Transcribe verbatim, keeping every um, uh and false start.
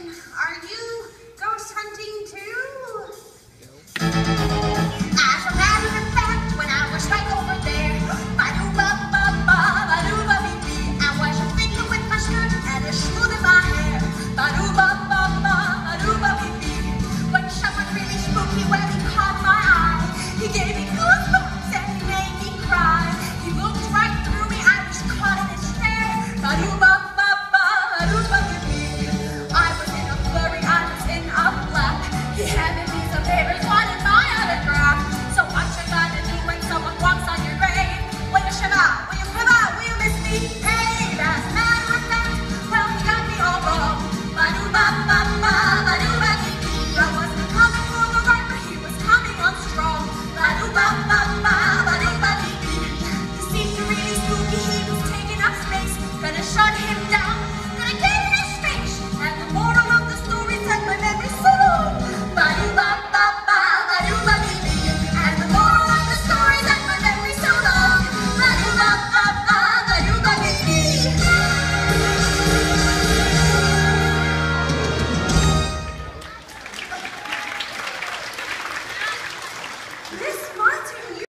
question. Are you ghost hunting too? As a matter of fact, when I was right over there, ba-doo-ba-ba-ba, ba-doo-ba-bee-bee, I was a finger with my skirt and a smooth in my hair, ba-doo-ba-ba-ba, ba-doo-ba-bee-bee. When someone really spooky, well, he caught my eye. He gave me goosebumps and he made me cry. He looked right through me, I was caught in his stare, ba-doo-ba-ba-ba, ba-doo-ba-bee-bee. I was in a flurry, I was in a black. He handed me some papers, wanted my autograph. So what you gotta do when someone walks on your grave? Will you shut up? Will you come out? Will you miss me? Hey, that's a matter of fact. Well, he got me all wrong. Ba-doo-ba-ba-ba, ba-doo-ba-bee-bee. I wasn't coming for the run, but he was coming on strong. Ba-doo-ba-ba-ba, ba-doo-ba-bee-bee. He seemed really spooky, he was taking up space. Gonna shut him down, gonna get in his face. And the moral of the story said my memory's so long. Ba-doo-ba-ba-ba, ba-doo-ba-bee-bee. And the moral of the story said my memory's so long. Ba-doo-ba-ba.